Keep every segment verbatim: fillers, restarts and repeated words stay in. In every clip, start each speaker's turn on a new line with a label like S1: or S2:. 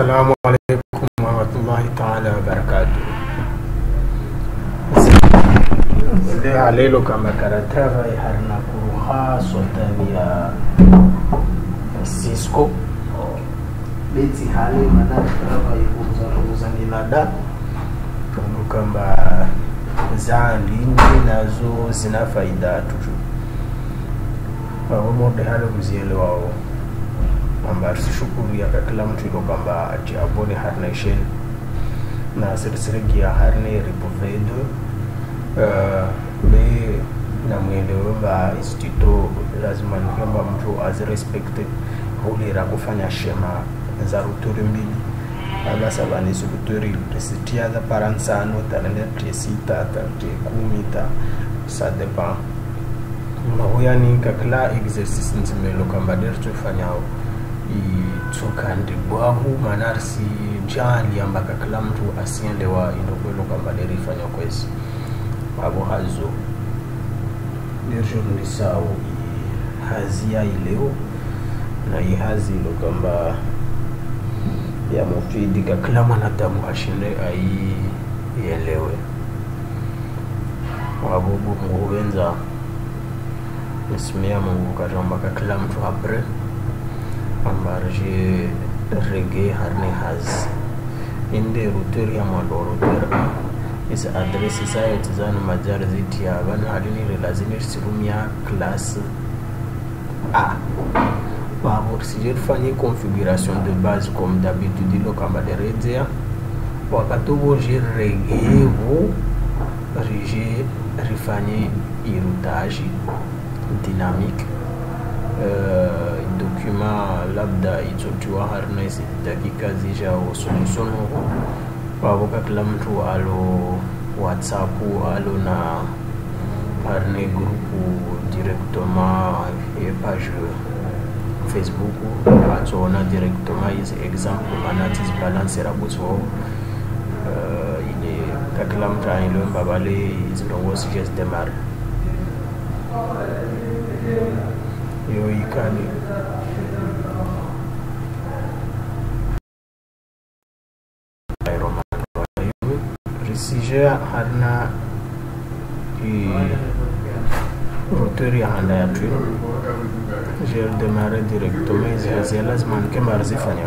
S1: Assalamu alaikum warahmatullahi ta'ala wabarakatuh. Lelo kama karatava harna kuruha sotabia Cisco beti hali mana karatava yukuza kuza nilada kamba zandi nazo zina faida tutu wa mode hali kuzielewa wao amba shukuru ya kila mtu ilo kamba ati abone harnation na sirisirigi ya harne ripovedo uh, be na mwende wamba instituto lazima nikamba mtu azi respecte hulira kufanya shema za ruturi mbili ala sabani subuturi resitia za paransano talende tresita tante kumita sa dépend mahoya ni kakla exercice nzimelo kamba dertu fanyao itokandi bwahu manarsi jali ambaka kila mtu asiende wa indokwelo kamba derifanya kwezi abo hazo nirjo nisao hazia ileo na ihazi ilo kamba ya mufidi ka kila mwanadamu ashinde ai yelewe abo Mungu wenza nisimia Mungu kajamba ka kila mtu apre ambarje rege harne haz inde router ya mwando router is address site zanu majar ziti ya ban halini relazini sirumia classe A babur si fanye configuration de base comme d'habitude lo kamba de redzea wakati bo je rege bo rege rifanye iroutage dynamique uh, document labda itotiwa harna isi dakika zija o solution waboka kila mtu alo WhatsApp alo na harne grupu directement et page Facebook atona directement is exemple manatis balance rabutso uh, ile kakila mtu anilo mbabale izilongo suggest demar yo ikani risija harna i router ya handa ya tu j'ai démarré directement c'est lazima nikemba arzifanya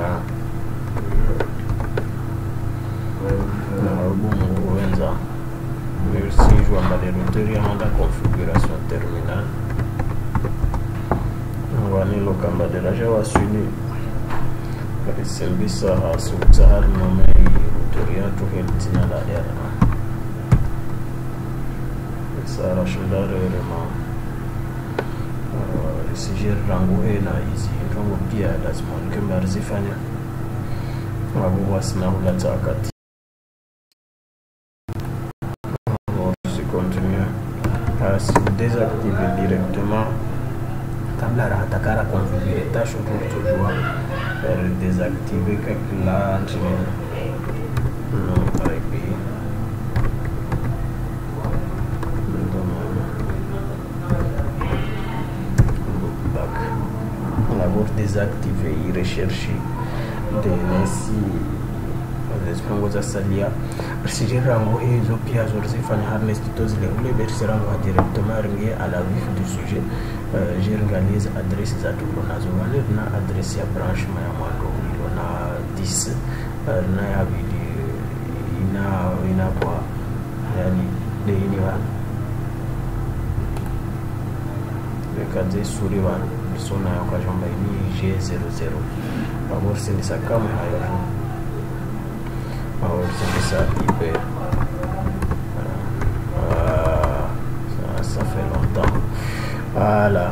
S1: na Mungu wenza merci je vais router ya handa configuration terminale wani lo kamba de la jawa suni kati selbisa asuta har nomei turia to heltina la era sara shindare rema risijir rangu ena izi rangu pia lazima nikemba arzifanya wabu wasina hula takati si continue si désactiver directement kabla rahatakara configurer tâche pour toujours faire désactiver quelque là non avec back la pour désactiver et rechercher des nesi les pongo za salia sijirango hizo pia zorzifanya harness tutozile ule bersirango directement ringi à la vif du sujet Uh, j'ai organisé adresse za tuko nazo wale na adresse ya branchement ya mwando ilo na dix uh, na ya bidi ina ina kwa yani de ini wa lekaze suri wa sona ya kwa jamba ini G zero zero abor sinisa kama hayo abor sinisa ipe uh, ça, ça fait longtemps. Voilà,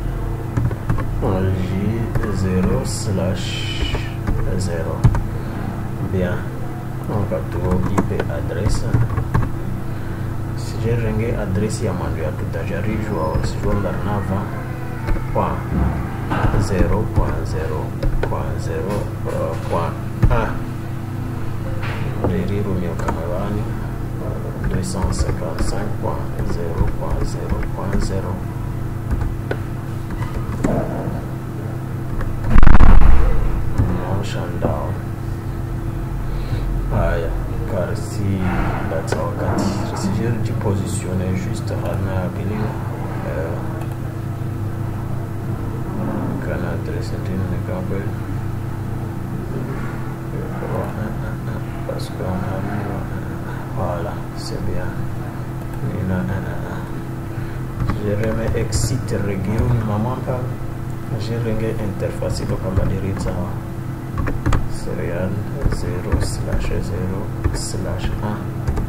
S1: J zero slash zero. Bien, on va trouver I P adresse. Si j'ai rengé adresse ya mando ya tout j'arrive à si je vais nava point zero point zero point zero point un. Riri rumio kamewani deux cent cinquante-cinq point zero point zero point zero. Shutdown de positionner juste harna bilin kana adresse din ne kabel parce qu'on a mis voilà c'est bien nina je remets exit region maman pa je remets interface do kama dirita serial zero slash zero slash un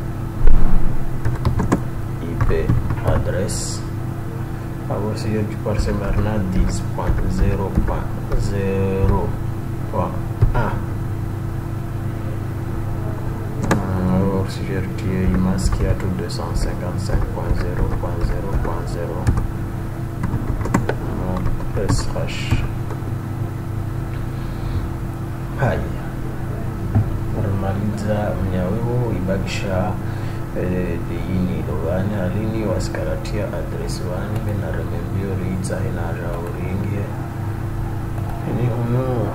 S1: I P adresse alors si je par semarna dix point zero point zero point un alors si je retire masque à tout deux cent cinquante-cinq point zero point zero point zero slash hai normaliza mnyawewo ibakisha dini dogani halini waskaratia address wani bena remembio riza inaja uringie ini uno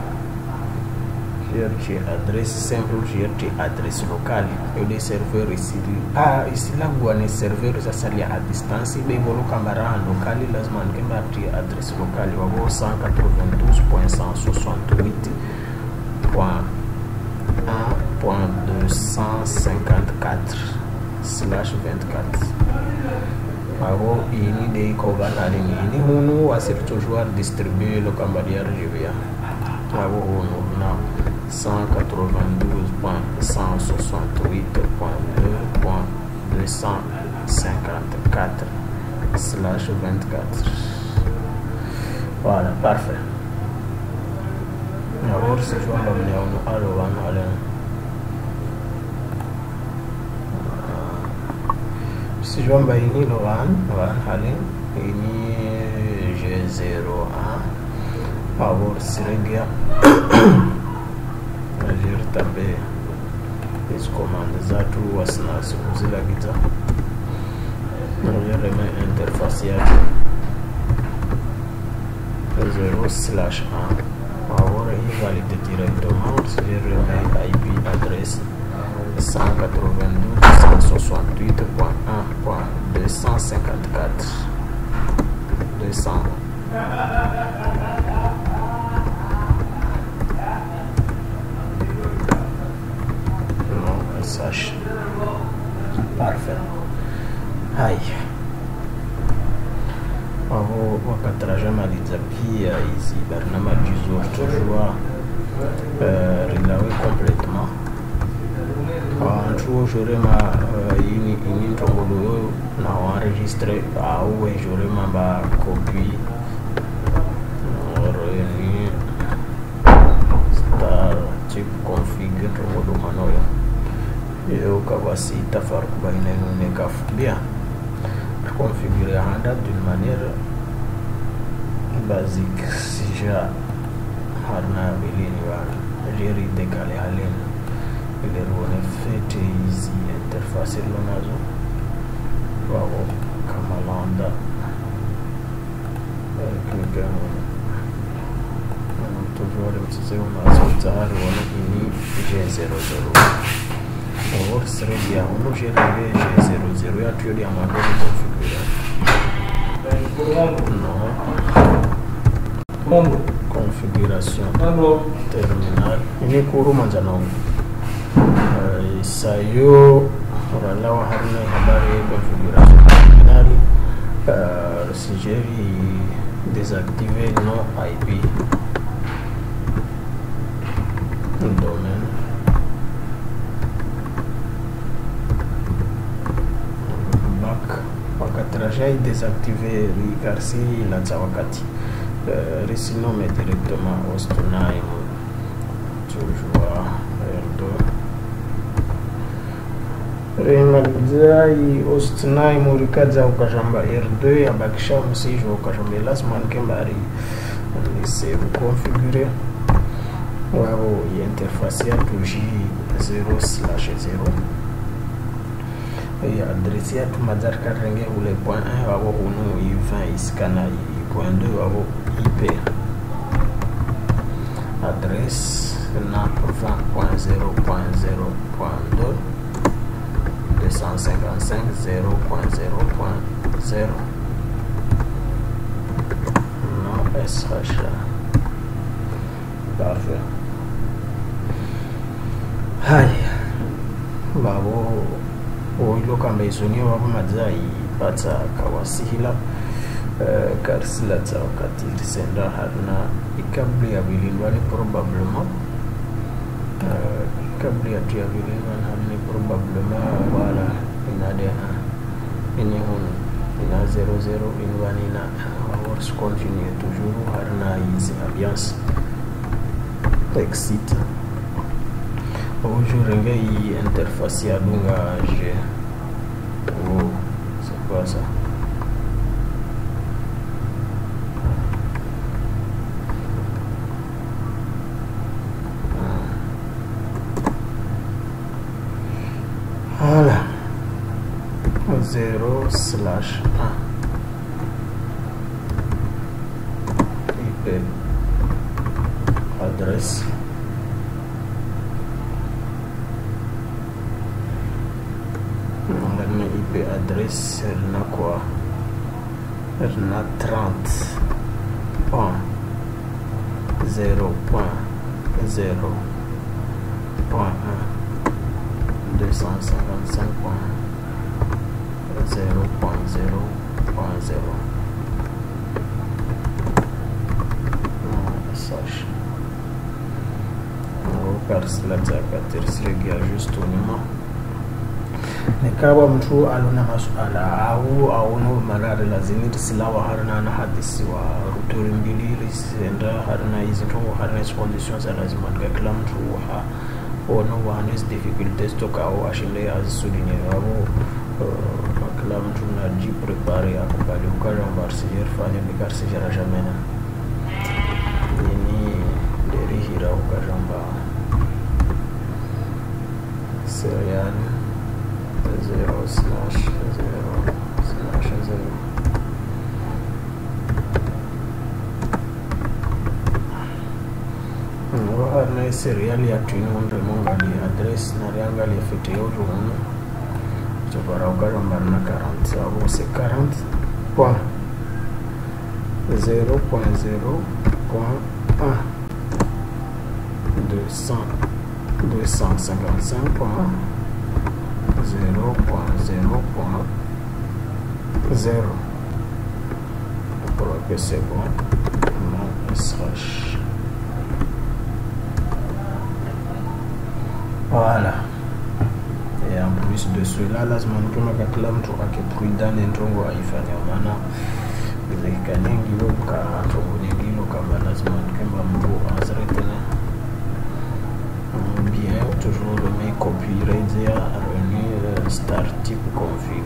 S1: hier adresse simple hier adresse locale e dei server ici ah ici la guane server sasa li a distance be bolo kamera locale lazima nikembati adresse locale wa cent quatre-vingt-douze point cent soixante-huit point un point deux cent cinquante-quatre slash vingt-quatre abo ini dei kogana ini ini hunu wasir toujours distribuer le cambadia revia abo hunu na cent quatre-vingt-douze point cent soixante-huit point deux point deux cent cinquante-quatre slash vingt-quatre. Voilà, parfait. Alors si je vais m'amener à alors on allait si je vais m'amener le one one allez ini G zéro un alors si regarde je tape hizi command zatu wasina sikuzila kita je remets interface yake zero slash un alors il valide directement si je remets I P adresse cent quatre-vingt-douze point cent soixante-huit point un point deux cent cinquante-quatre deux cents sache parfait hai avo wakataraja maliza pia hizi barnama toujours toujours relawe complètement en j'aurais ma ini ini ntongolo na enregistrer au et j'aurais ma ba copie ni star chip config ntongolo manoya eu kawasi tafarq baina nune kaf bien configurer handa d'une manière basique si ja harna bilini wala jeri décalé halen il est rone fait easy interface lonazo wao kama landa cliquer on toujours le petit on a sautar wala ini G zéro zéro or serait bien on j'ai réglé G zéro zéro ya tu dis à mon configurer non configuration terminal ini kuru manjano sayo oralawa harina habari configuration terminal si j'ai désactiver non I P domaine wakataraja désactiver rikarsi la wakati risinome directement hostname toujours R deux remalizai hostname rikaza ukajamba R deux yabakisha msijo ukajamba lazima nkembari c'est configurer wao interface ya tuji zero slash zero et adresse ya tumadar karenge ule point un wao hunu i vingt iskana i point deux wao I P adresse na vingt point zero point zero point deux deux cent cinquante-cinq zéro point zéro point zéro. Non S H. Parfait. Haya babo oilo kamba isonio wako madzai pata kawasihila uh, karsila ta wakati senda harna ikabli ya bilindwani probablement uh, ikabli ya tu ya bilindwani harni probablement wala inade ini hun ina zero zero inwani na hours continue toujours harna izi alliance exit. Aujourd'hui, interface à langage. Oh, c'est quoi ça? Voilà. zéro slash un. I P adresse. I P adresse elle n'a quoi? Elle n'a trente point zéro point zéro point un deux cent cinquante-cinq point zéro point zéro point zéro. Sache car cela t'aperçoit juste au numéro. Nikawa mtu alona masuala au au no malare lazini silawa harna na hadisi wa rutori mbili risenda harna hizi to harna conditions lazima kwa kila mtu ha ono wanes difficulties to kao ashinde azisulinye wao kila mtu na ji prepare akubali ukara mbarsier fanya bikarsi jara jamena ni deri hira ukajamba serial zero slash zero slash zero. Wah, na serial ya tuini unre mongali address na rianga li fete yoru unu. Chobara ukara mbarna quarante. Abo se quarante point zero point zero point un deux cent deux cent cinquante-cinq point zéro point zéro point zéro. Pour que c'est bon, non S H. Voilà. Et en plus de cela, lazima nipima kila mtu akipruidane ntongo aifanya maana ile nyingi loka ntongo nyingi loka lazima nikemba mtu azretene bien toujours le même copie rédia revenu start type config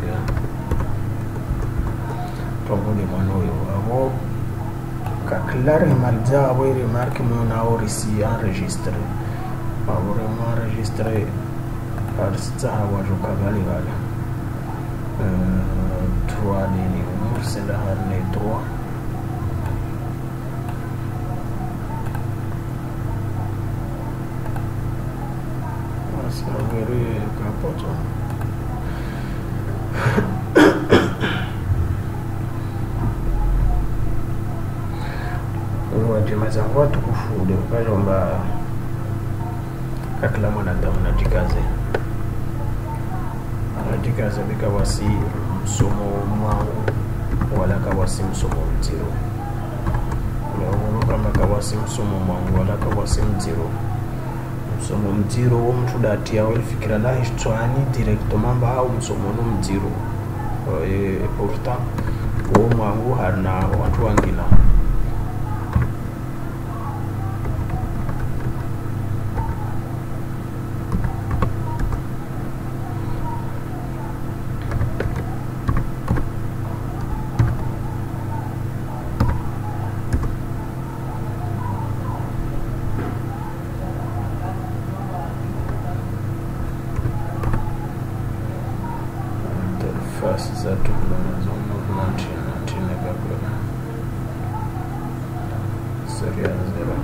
S1: ntongo ni manoyo abo kakilare malja abo remarque mon a ici enregistré abo enregistré par ça wa joka gali gali euh trois lignes c'est la harne trois very capoto. Wajimeza watu kufude ukajomba kakila mwanadamu najikaze najikaze bika wasi msomo mwangu wala kawasi msomo mtiro leo kama kawasi msomo mwangu wala kawasi mtiro msomo mtiro wo mtu dati ya fikira la histoire directement ba au msomo no mtiro et pourtant wo mwangu harna watu wangina first that to nineteen nineteen Gabon serial zero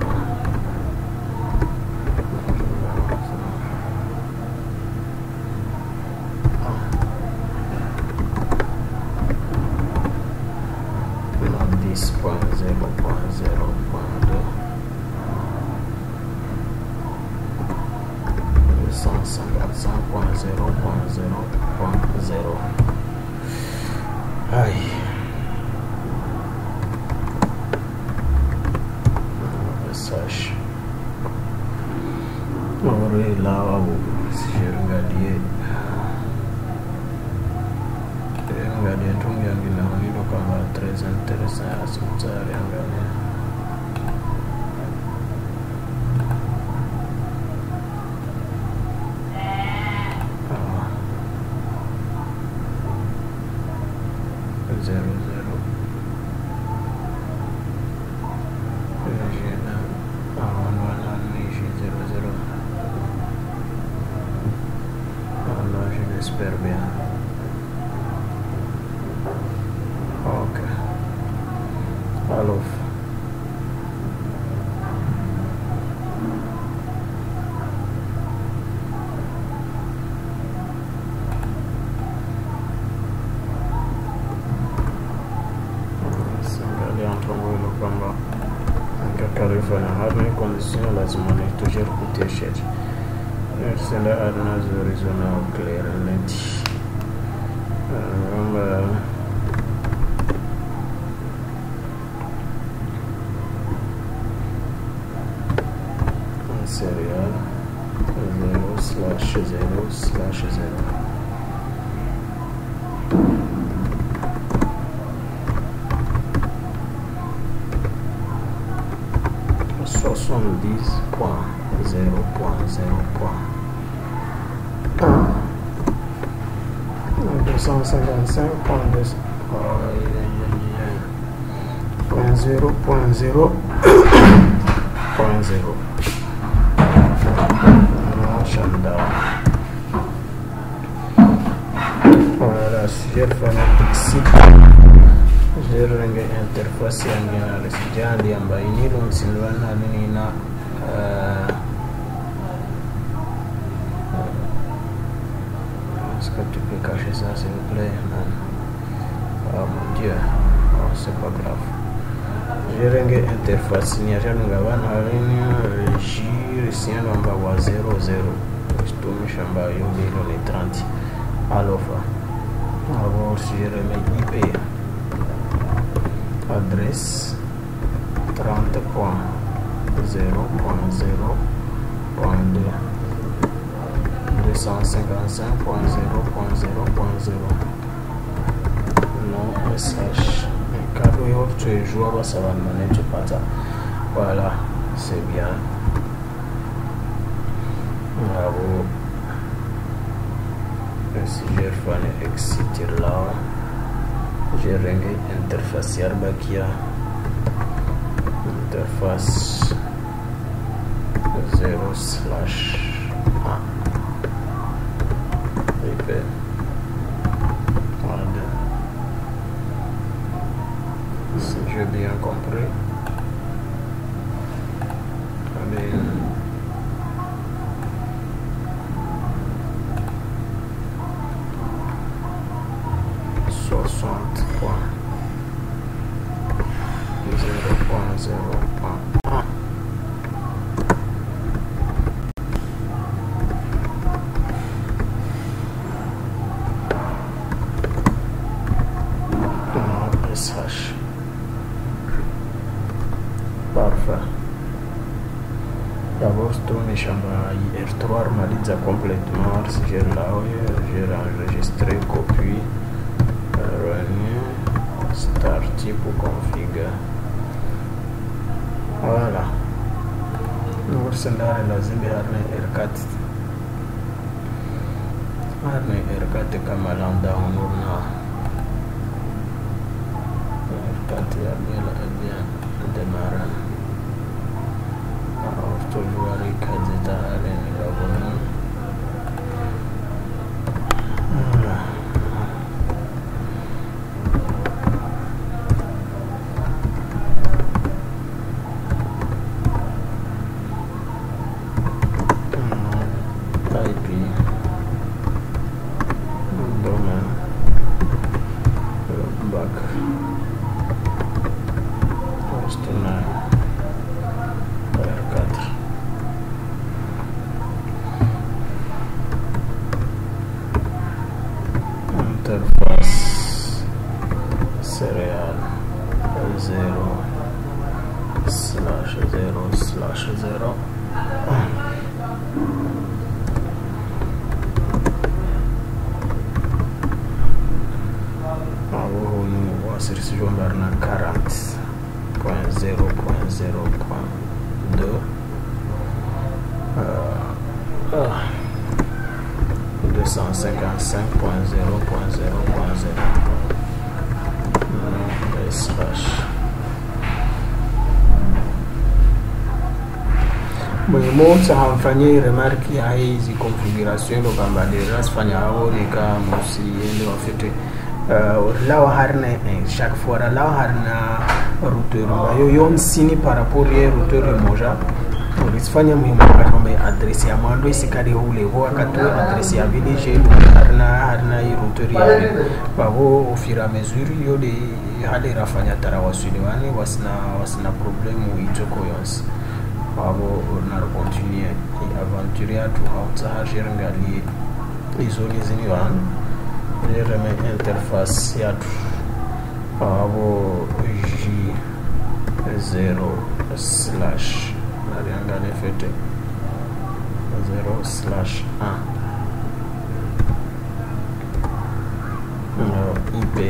S1: ah cent cinquante-cinq point zéro point zéro point zéro. Aïe. Message. Ora là, si je regardais, je regardais tout le monde, il est très intéressant à ce que ça regarde. Zero zero. J'espère bien. Ok. Alors. Sangali antrongo ilo kwamba nikakarifanya hadi condition lazima ni toujours kutisha. Senda adna zona clear net. Amba serial zero slash zero slash zero. soixante-dix point zéro point zéro point un deux cent cinquante-cinq point zéro point zéro point zéro. Voilà, si je fais ici, je vais interface yang resijali ambayo ini silwana nina est-ce que tu peux cacher ça s'il vous plaît? Oh mon dieu, oh, c'est pas grave. Je vais interface ni ajanunga wana ini jiri siano amba wa zero zero istumisha ambayo milioni trente alofa. Alors si je remets I P adresse trente point zéro point zéro point deux deux cent cinquante-cinq point zéro point zéro point zéro. Non message cadeau yo tu es joueur ça va mener tu pata. Voilà, c'est bien. Bravo. Si je fais exit là, je vais interface Yarbakia interface zéro slash un I P si j'ai bien compris. Allez. soixante point zéro point zéro point un. S H. Parfait. D'abord, tourne shamba R trois armaliza complètement. Si j'ai là, j'ai enregistré copie. Start pour config. Voilà. Nous sendare lazima harne R quatre. Harne R quatre kama lambda honurna. R quatre ya bien bien démarrer. Alors toujours avec zeta harne la bonne. slash zero. Serisi jumlar na quarante point zero point zero point deux deux cent cinquante-cinq point zero point zero point zero slash. Muhimu hamfanyie remarki ya hizi configuration ndo kamba dira sifanya hao ni kama msiende wafite Uh, là harna chaque fois là harna routeur yo yo msini par rapport ya routeur moja ulisifanya muhimu kama adresse ya mwando isikali ule ho akatoe adresse ya village harna harna i routeur ya babo au fur et à mesure yo de hali rafanya tarawasuli wani wasna wasna problème itoko yonse babo na continuer et aventurer tout haute hajer ngali izoni zini wan reme interface yatu abo j zero slash nariangale fete zero slash un I P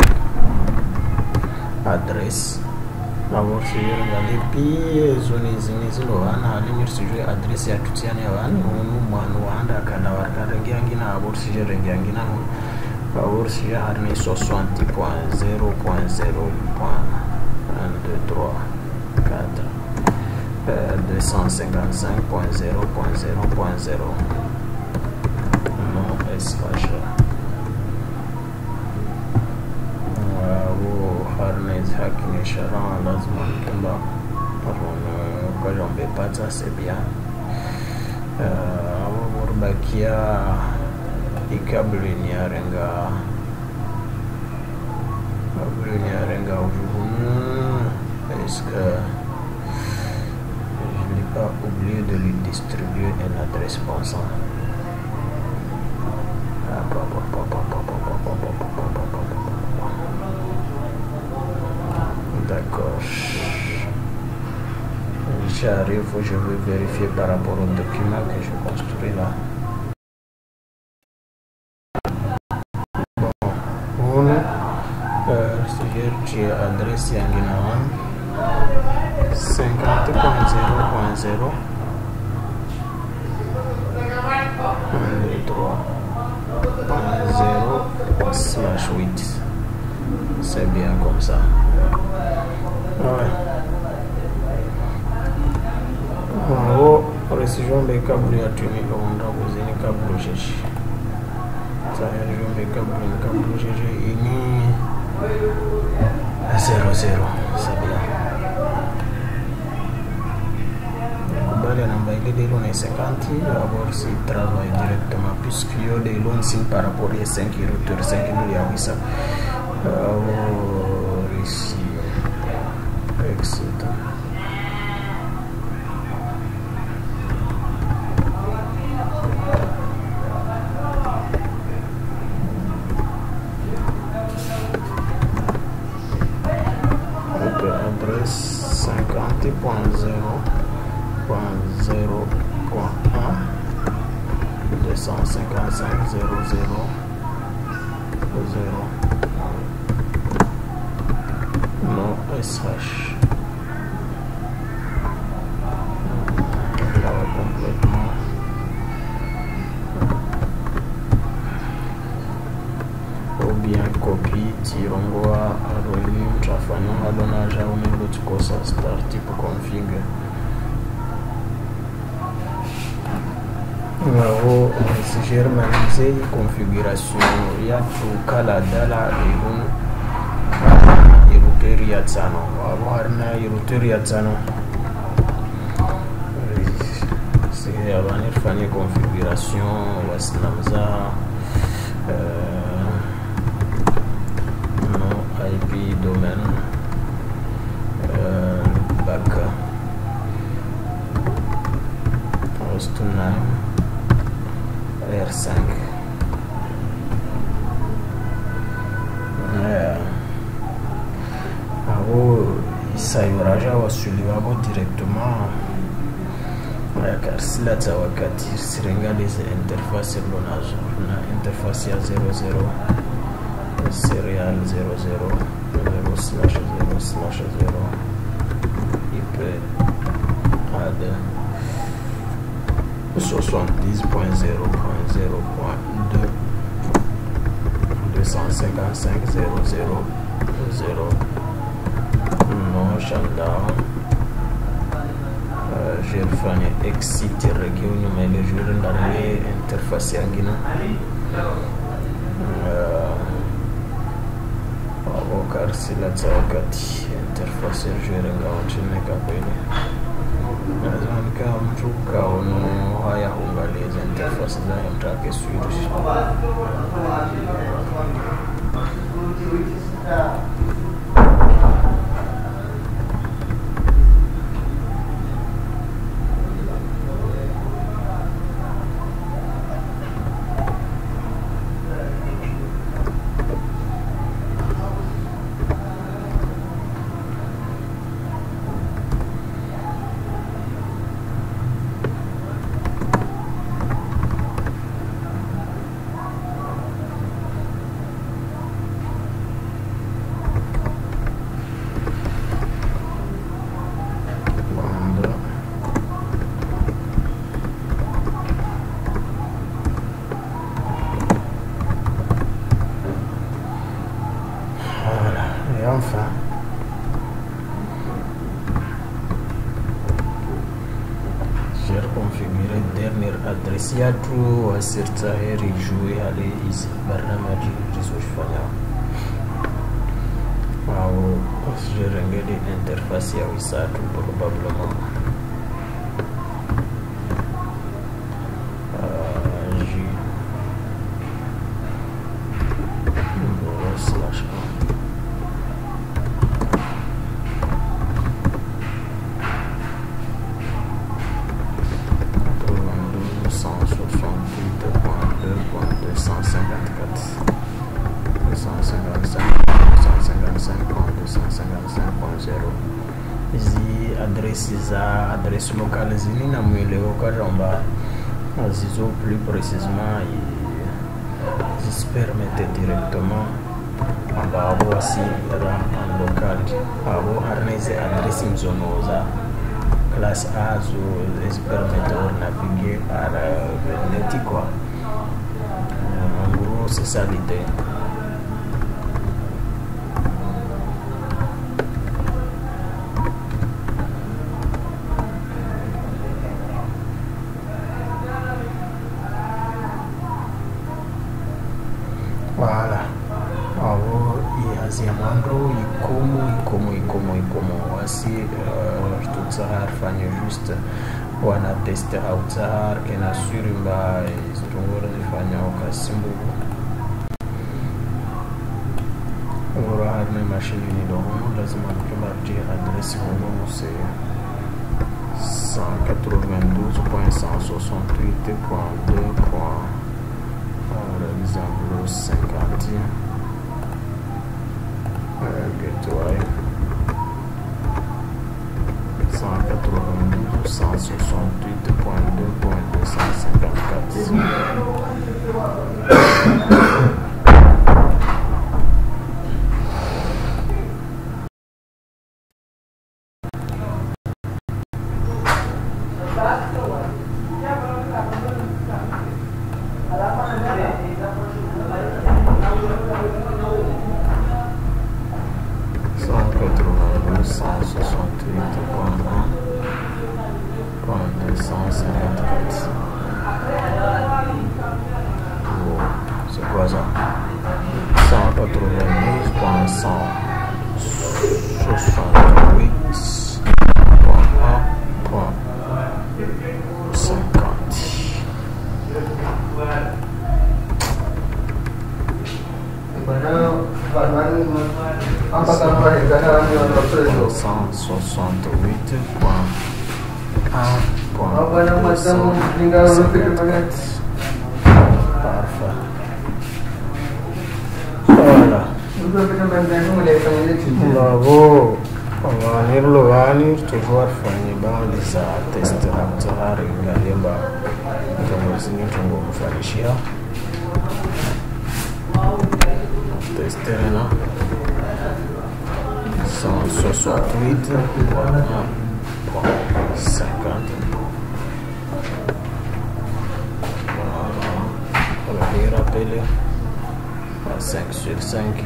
S1: adresse abo siyangale pi zoni zini zilo wana halimir sijue adresse ya tutiane wani unu mwanu wanda kana warka ngina abo sije ngina Power si harni soixante point zero point zero point un deux trois quatre deux cent cinquante-cinq point zero point zero point zero non slash wo harni hakini sharan lazima kamba kwa jombe pata c'est bien wo burbakia ikabli ni arenga kabli ni arenga aujourd'hui. Est-ce que je n'ai pas oublié de lui distribuer une adresse pensant? D'accord, j'arrive, je vais vérifier par rapport au document que je construis là. J'ai adresse Yanginawan cinquante point zero point zero trois point zero slash huit. C'est bien comme ça. Ouais. Oh, récision de câble à tuner on a besoin de câble G G. Ça y est, récision de câble câble G G ini zero zero, c'est bien. Kubali namba ile de l'on est cinquante, d'abord si travaille directement puisque yo de l'on signe par rapport à cinq routeurs cinq milliards oui ça. Euh ici exit. cinquante point zero point zero point un deux cent cinquante-cinq zéro zéro zéro non S H là complètement ou bien copie tirongoa aroni mtafanya hadona jaune lutikosa start type config ngao si germaniser configuration ya tukala dala ibun routeur ya tsano warna routeur ya tsano c'est avant de faire configuration wasnamza I P domaine euh, back host name R cinq yeah. Abo isayuraja wasuliwabo directement akasilata wakati siringalize interface lonazo na interface ya zero zero serial zero zero zero slash zero slash zero ip ad soixante-dix point zero point zero point deux deux cent cinquante-cinq zéro zéro zéro non shutdown jirfanya exit region mele jure ndani interface yangina abo karsila wakati interface jure ngawachine kapeni nazani kama mtu kaono haya ungaleza interface za mtake switch enfin j'ai configuré dernière adresse yatu wasirta heri juu hali hizi barnamaji rizofanya au jirengeli interface ya wisatu probablement hizi adresi za adresi locale zini na mweleo kajamba zizo plus précisément zispermette directement amba abo wasira en local abo harneze adresi mzono za classe A zo zispermette de naviguer par net quoi. En gros c'est ça l'idée. Voilà. Abo iazia mwando ikomo ikomo ikomo ikomo wasi uh, tutsahar fanya juste wana teste autsahar kena surimba istungora zifanya okasimbu ora harne machine ni dono lazima kumarti adresse homo c'est cent quatre-vingt-douze point cent soixante-huit point deux point par exemple cinquante gateway cent quatre-vingt-douze cent soixante-huit point deux point deux cent cinquante-quatre. cent soixante-huit point un point deux cent cinquante-quatre. Oh, c'est quoi ça? cent quatre-vingt-douze point cent soixante-huit point un point cinquante. cent soixante-huit point un point deux cent cinquante-quatre. Parfait. Voilà. Bravo. Vanirlo vani toujours fanye bandi za test raptahari ngalemba ntongo zini ntongo kufanishia testerena cent soixante-huit point cinquante. On va rappeler à cinq sur cinq.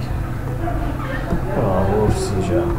S1: Alors si j'ai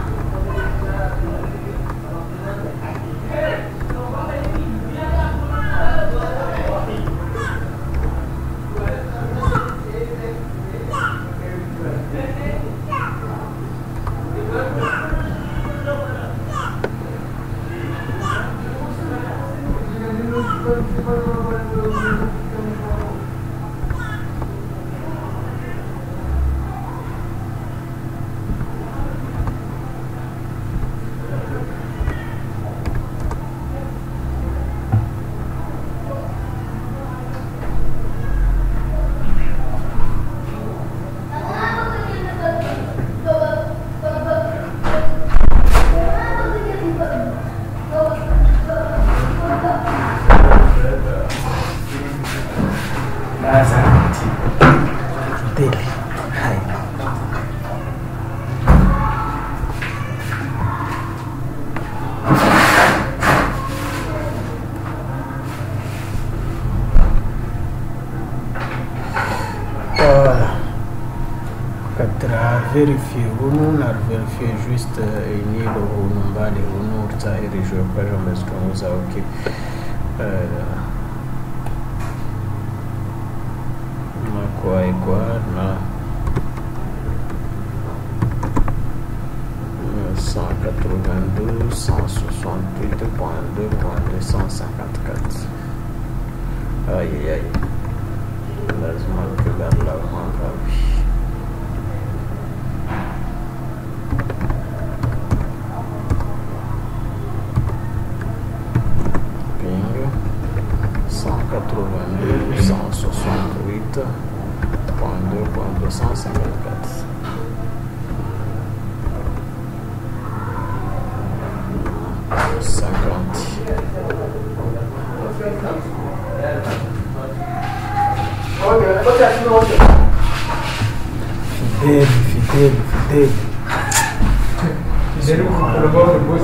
S1: vérifier uno na vérifier juste ini lo uno mbali uno utahiri juu kwa jambo zitumuza okay na kwa ikwa na cent quatre-vingt-douze cent soixante-huit point deux point deux cent cinquante-quatre. Aïe aïe aïe, lazima nikubali la mwanga. cent quatre-vingt-deux cent soixante-huit point deux point deux cent cinquante-quatre. cinquante. Fidèle, fidèle, fidèle. Fidèle pour le bon de boss.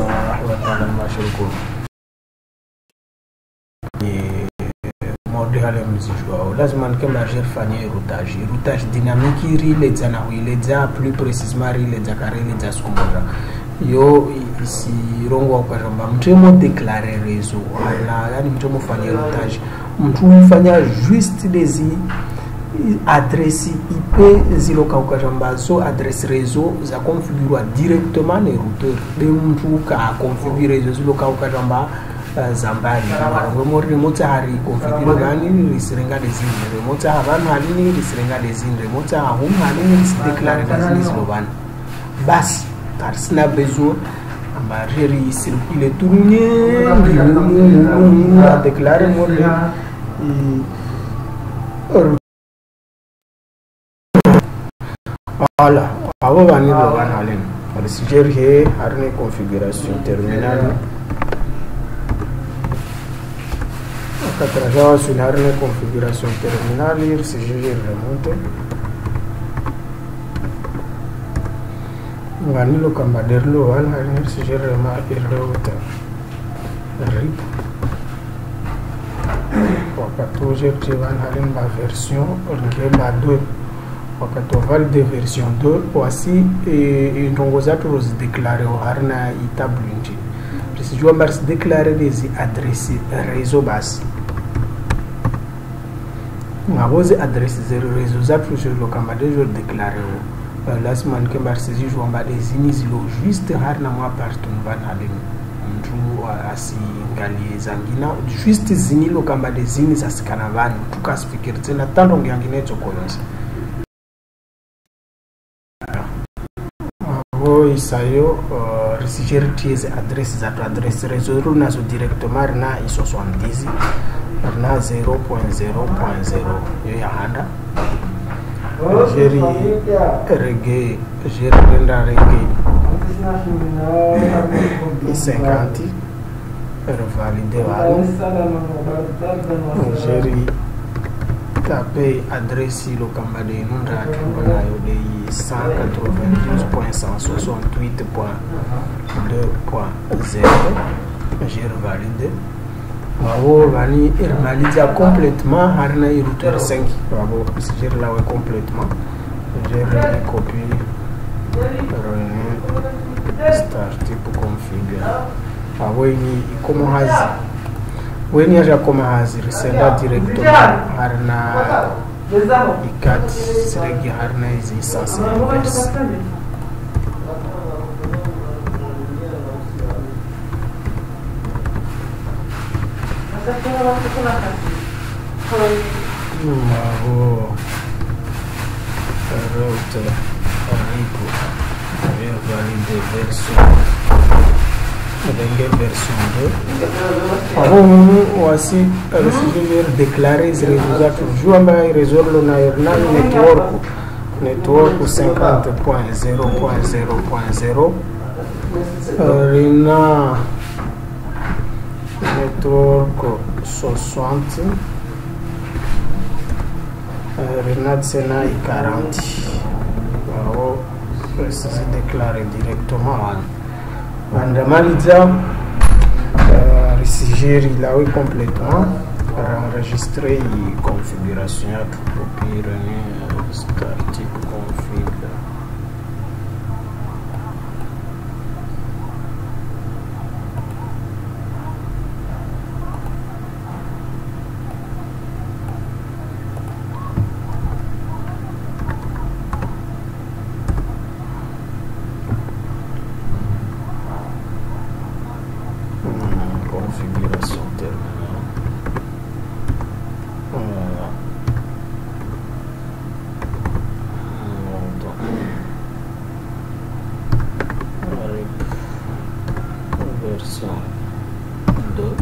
S1: Model mzijwao lazima nikema jerfanye routage routage dynamique rileza na huileza plus précisément rileza karileza skumora yo isi rongo kwa jamba mtemo déclarer réseau ala yani mtemo fanye routage mtu ufanya juste des adresse I P ziloka kwa jamba so adresse réseau za configurer directement les routeurs de mtu ka configurer réseau ziloka kwa jamba zambali ngomori remote hari configure bani risirenga dezini remote abantu halini risirenga dezini remote hum halini risdeclare dezini zilobani basi car sina besoin amba geri circuler tourner a déclarer mode voilà abo bani lobani halini risgeri he harne configuration terminal Catrajawa sur la configuration terminale, si je remonte. Vanilo Cambaderlo, Alhaner, si je remarque le RIP. Wakato, j'ai pris ma version, ma deux. Wakato val de version deux, voici et une rongosatos déclaré au Harna Itablinji. Si je vais déclarer des adresses réseau basse. Ma rose adresse zéro réseau za toujours le camade je déclarer la semaine que mar saisi je vais des inizilo juste har na moi partout van halin mtu asi ngali zangina juste zini lo camade zini za sikana van tukafikiri tena tando ngine chokolonza vo isayo receiver ties adresse za adresse réseau nazo directement na I soixante-dix na zéro point zéro point zéro yo ya handa jeri reggae jeri renda reggae i cinquante validé wali geri tape adresse lo kamba de nunda tubana yo de cent quatre-vingt-douze point cent soixante-huit point deux point zéro geri validé wabo bani irmaliza complètement harna routeur cinq wabo geri lawe complètement geri copie start pour configurer aweni como hazi weni aja como hazi resenda directement harna ikat siregi harna izi sasa inverse oh router aripo ver valide version Dengue version deux. Avant voici recevoir déclarer les résultats toujours mais résoudre le network network cinquante point zéro point zéro point zéro Rina network soixante Rina Sena quarante. Wow, c'est déclaré directement. Andamaliza Recigeri là oui complètement enregistrer configuration à tout copier start config configuration terminale. Voilà. Version deux.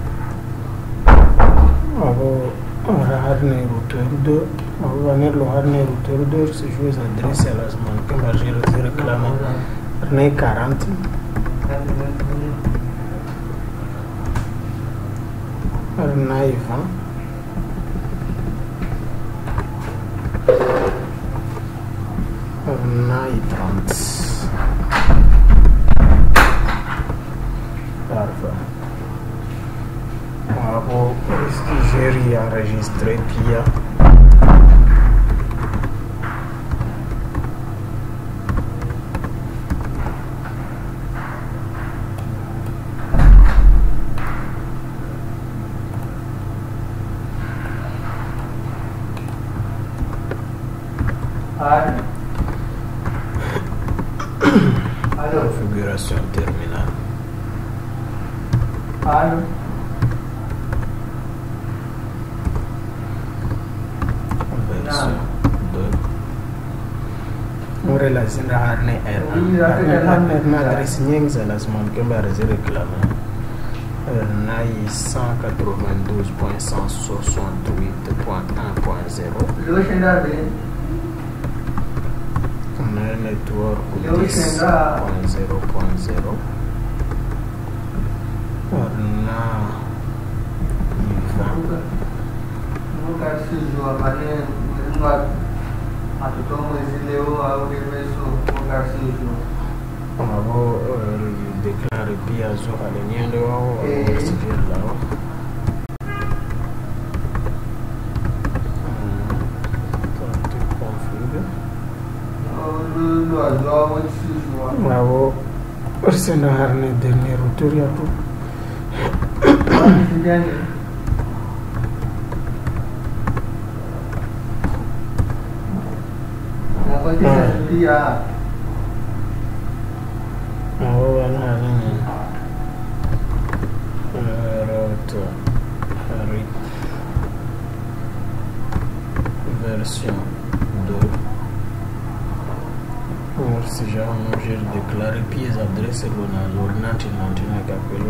S1: Alors, harne routeur deux. On va venir le harne routeur deux. C'est juste adresse à la semaine que va j'ai réclamé. Harne quarante. Naïve, hein? Naïve trente. Parfait. Bravo, j'ai enregistré Pia. Configuration terminale.
S2: Allô.
S1: Version deux. On relation à harne R. Harne adresse nyingi za lazima kemba réclamer. Nai cent quatre-vingt-douze point cent soixante-huit point un point zéro. Network dix point zéro point zéro. Na Ivan. On va déclarer Pia sur la ligne de haut. Bravo, c'est un harnais dernier retour à tout. Version deux. Si j'ai déclaré pièce adresse l'ordinateur n'antenne qu'appelle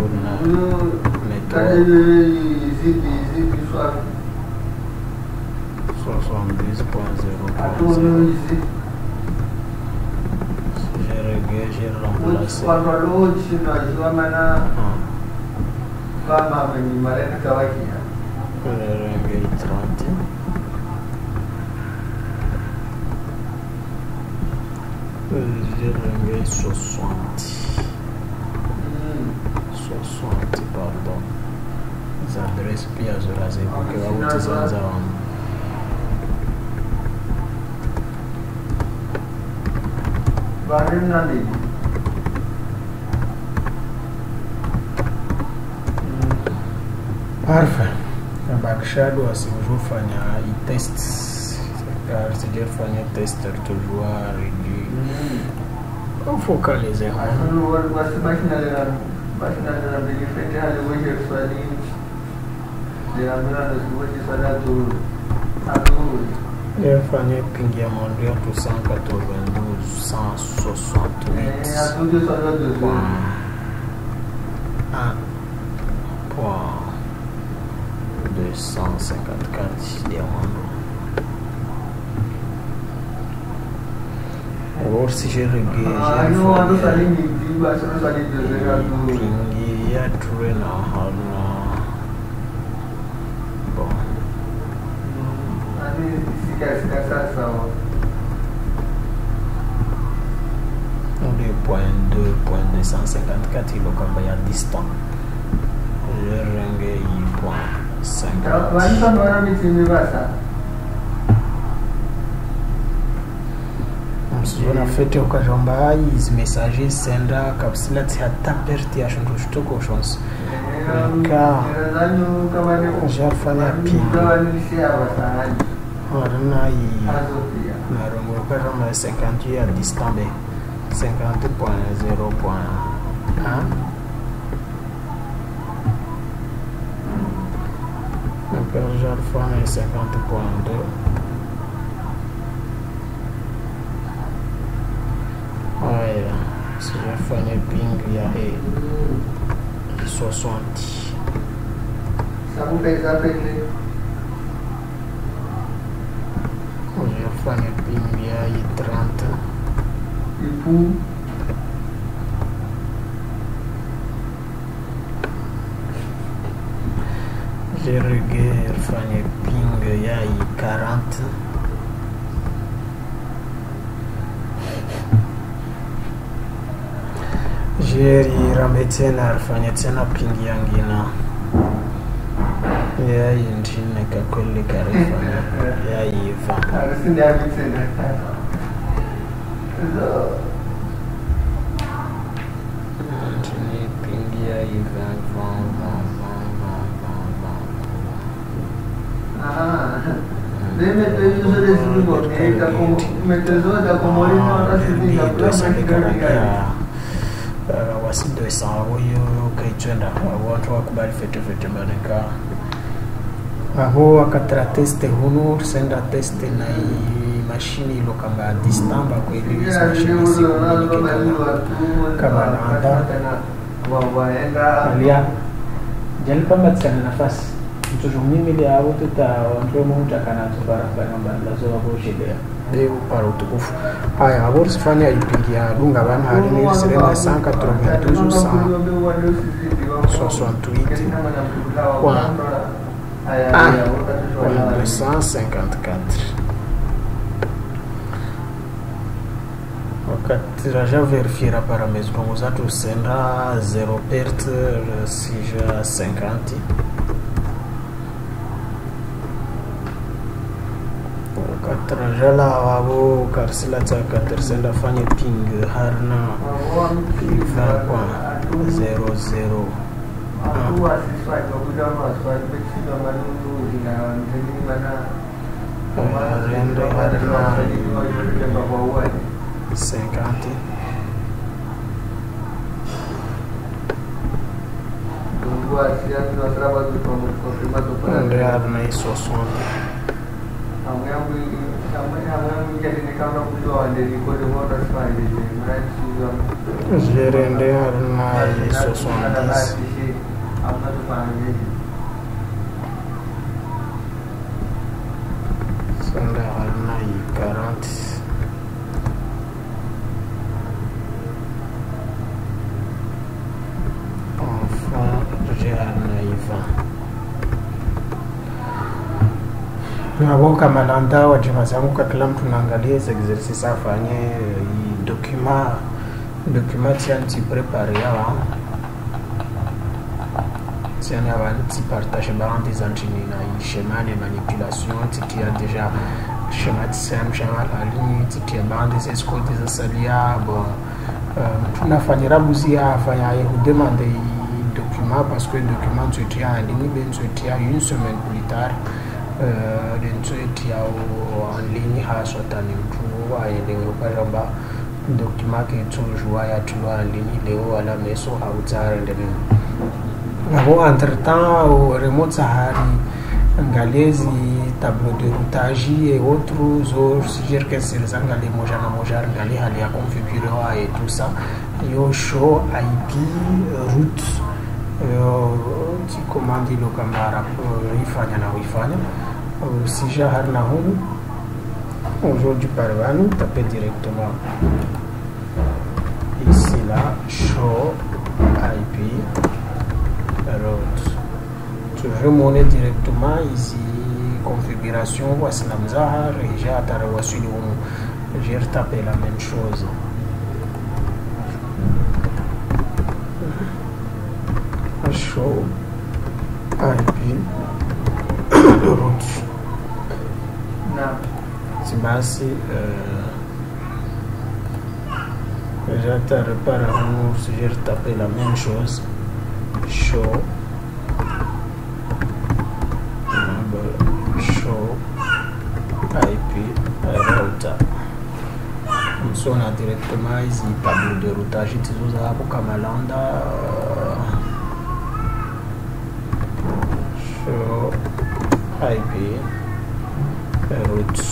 S1: soixante-dix point zéro. J'ai réglé, j'ai remplacé.
S2: Contrôle chino ajua mana kama mwenye mareka kawakia.
S1: Rengue trente. J'ai rengue soixante. soixante, pardon. Les adresses pia zoraze porque wautizanza wangu.
S2: Barin nani?
S1: Parfait. Bakshado asijufanya i-test. Sijafanya tester toujours réduit. On focaliser.
S2: Wasi bashinalera bashinalera benefit hali weje swali. Dia mira ndio swali tu. Atu
S1: j'ai fait pingia mondial pour cent quatre-vingt-douze, cent soixante-huit. un point deux cent cinquante-quatre diamants. Alors si j'ai regardé, j'ai fait bon. deux point deux point deux cent cinquante-quatre il est à distance. Je rengue il point cinquante. Msijona fete ukajomba hizi messages senda kapsila hata perti ya shundu shtoko shons. Ka jafanya pinga. Orna i na rongo ukajomba cinquante à distance. cinquante point zéro point un. Donc j'alpha cinquante point deux. Ouais, si je fais un ping, il y a soixante.
S2: Ça vous fait ça, fait
S1: je fais un ping, il y a trente.
S2: Et pour
S1: je regarde, fais un ping, il y a quarante. Jeri rametena alifanya tena pingi yangina ya injine kakweli karifanya ya iva
S2: arasindi abitsena zo
S1: injine pingi ya iva van van van van van van
S2: ah deve ter uso desse momento como metezo da comorino arasindi
S1: ya wasindo sawa hiyo kaitwenda watu wakubali fete fete maleka aho wakatra teste hunu senda teste na i mashini ilo kama distamba kwa ile mashini siku kama naanda alia jali kama tsana nafasi mtoto mimi ile au tuta watu mmoja kana tubara bana bana zo waboshele deu para utukufu haya agora se fanya ipingia dunga bana hali ni serena cent quatre-vingt-douze cent soixante-huit point deux cent cinquante-quatre. wakati já verifiera para mesmo como zato senda zero perte seja cinquante. Katrajala wabo karsila taka tersenda fanya ping harna iva kwa zero zero.
S2: Aku asiswa itu udah masuk itu dengan dulu dengan jadi mana
S1: rende harna cinquante.
S2: Tunggu aja sudah terlalu banyak konfirmasi pada.
S1: Rende harna soixante.
S2: Kamu yang kamu yang menjadi nekam orang dari kode motor sekali jadi mereka
S1: je rende harna soixante-dix.
S2: apa tu panggil
S1: Senda harna quarante. Wao kama landa wa jamaa zangu kwa kila mtu naangalia exercice afanye document document yanti prepare yawa tiens avant de partager par des entraînements na schéma de manipulation qui a déjà schéma de schéma schéma la ligne qui a bande des escoles des salia bon tunafanyira buzi afanya ye demander document parce que document tu tiens en ligne ben tu tiens une semaine plus tard euh tu tiens en ligne ha sotani mtu aende ukajamba document que tu joues ya tu en ligne leo à la maison hautare ndeni nabo entre temps au remote sahari ngalezi tableau de routage et autres autres suggère que c'est les anglais moja na moja ngali hali ya configurer et tout ça yo show I P route euh tu commande le camera ifanya na ifanya si jahar na home aujourd'hui par van taper directement ici là show I P route tu remonter directement ici configuration voici la mzaha déjà tarawasili humu j'ai retapé la même chose show I P route
S2: na
S1: si basi déjà t'as réparé humu j'ai retapé la même chose show show I P router on a directement ici tableau de routage tuzo hapo kama landa show I P route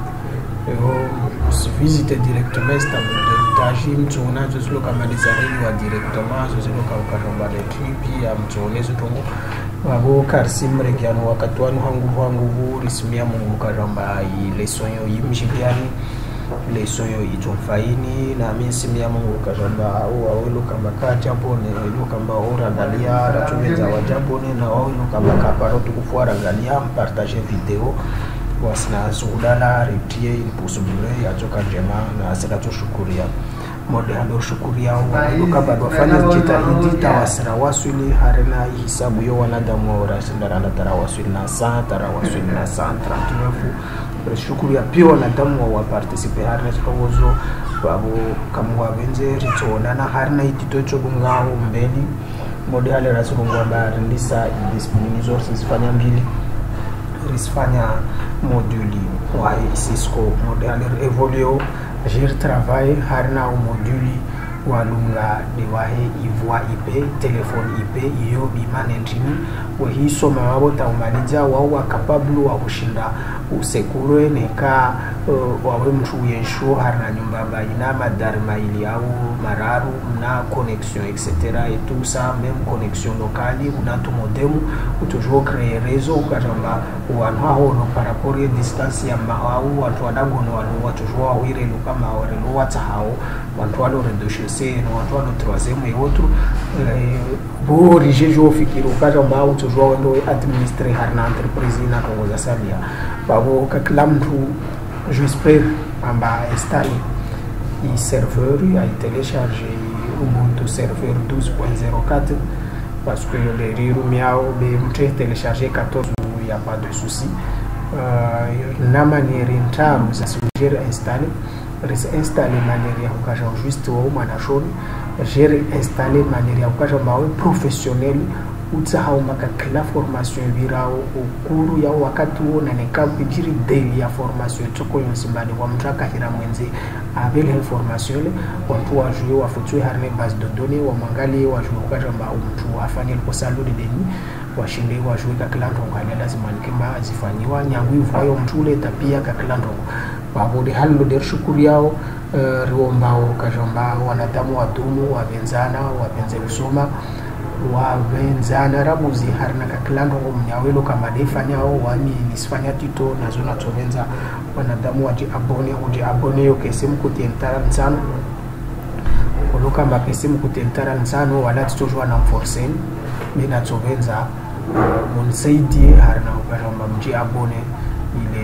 S1: et si visiter directement ce tableau de routage mtuna tuzo kama dizareli wa directement tuzo kama kama de tripi ya mtone zutongo wabo karsim regiano wakati wanu hangu hangu rismia mungu karamba leson yo yimjibiani leson yo itomfaini na mimi simia mungu karamba au awelo kama kaja pone ilo kama ora galia ratumeza wajabone na au ilo kama kaparo tukufuara galia partager video wasna sudala retie ili possible ya toka jema na asira tushukuria mode halo shukuria uka bado wafanya jitahidi tawasira wasuli harina hisabu yo wanadamu wa sindana tarawasuli na saa tarawasuli na saa trente-neuf shukuria pia wanadamu wa participer harina tukawozo babu kamwa benze ritona harina ititocho bungao mbeli mode hale rasulungwa ba ndisa discipline resources fanya mbili risfanya moduli wa Cisco mode hale evolue j'ai travaillé harna au module walunga dewahe ivwa I P telephone I P iyo bimanentini wa hiso mawabo taumaliza wao capable wa kushinda usekure neka uh, wawe mtu yensho harna nyumba baina madari maili au mararu na connexion et cetera et tout ça même connexion locale una to modem ou toujours créer réseau ukajamba wanu hao no par rapport à distance ya au watu wadagono wanu watu jua wire luka maore lo wata hao watu walo redoshese no watu walo troisième et autres bo rije jo fikiro ukajamba au toujours wendo administrer harna entreprise na kongoza salia babo kaklamtu j'espère amba installer i serveur i télécharger Ubuntu serveur douze point zéro quatre parce que le riru miao be mte télécharger quatorze il y a pas de souci euh na manière interne ça suggère installer réinstaller manière ya kukaja juste au manachoni gérer installer manière ya kukaja mawe professionnel utsahau maka kila formation virao ukuru ya wakati huo na nekampi jiri daily ya formation toko yonsimbani wa mtaka hira mwenze avele information ile watu wajue wafutwe harne base de données wa mangali wajue kujamba mtu afanye kosalu de deni washinde wajue ka kila ndo ngale lazima nikimba azifanyiwa nyangu ivayo mtule tapia ka kila ndo babode hallo der shukuri yao uh, riombao kajamba wanadamu wadumu wabenzana wapenze kusoma wabenzana rabuzi harina kakilando mnyawelo kama defanyao wani nisifanya tito na zona tovenza wanadamu waji abone uji abone yo kesimu kutientara nsano kuluka mba kesimu kutientara nsano wala tujua na mforsen mina tovenza uh, munsaidi harina ukaramba mji abone ile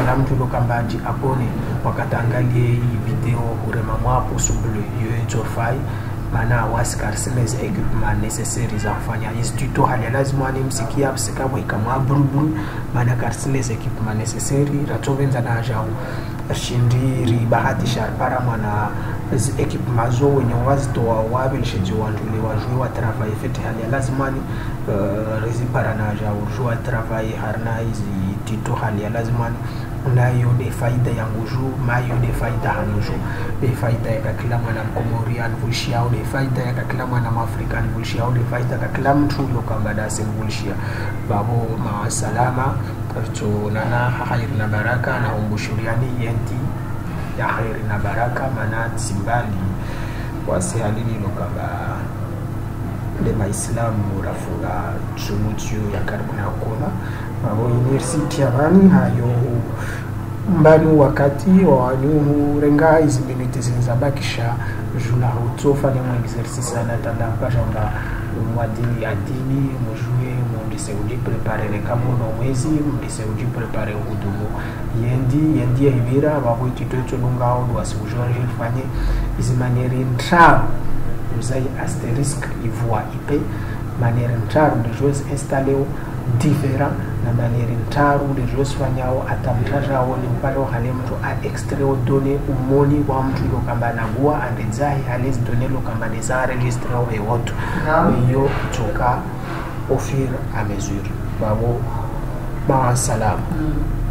S1: kila mtu ndo kamba aji abone wakati angalie hii video urema mwapo sumbulu yoyo fai mana waskar simes equipment necessary za kufanya hizi tuto hali lazima ni msikia msika mwe kama buruburu mana karsiles equipment necessary ratovenza na jao shindiri bahati sharpara mana hizi equipment zo wenye wazito wa wabe shiji wandule wajwe wa travail fete hali lazima ni uh, rezi para na jao jwa travail harna hizi tuto hali lazima ni nayo de faida ya nguju mayo de faida hanuju de faida ya kila mwana mkomorian vulshia au de faida ya kila mwana african vulshia au de faida ya kila mtu lokamba da sen vulshia babo ma salama to nana khair na baraka na umbushuriani yenti ya khair na baraka manat simbali wasihalini lokamba de maislamu rafunga chumuchu ya karibuna kona babo university ya bani hayo mbani wakati wa wanyuhu renga hizi minute zinzabakisha juna hutofa ni mwa exercice na tanda mpasha mba mwadini adini mjue mwondise uji prepare reka mwono mwezi mwondise uji prepare hudumu yendi yendi ya hivira babo itito ito nunga odu wasi ujua jifanye hizi manieri ntraru mzai asterisk ivua ipe manieri ntraru ndejuwezi instaleo different na manieri ntaru de jos fanyao atamtaja woni mpalo hale mtu a extreo donné umoni wa mtu lo kamba nagua andezahi hales donné lo kamba neza registre au ewoto yo toka ofir a mesure babo ba salam.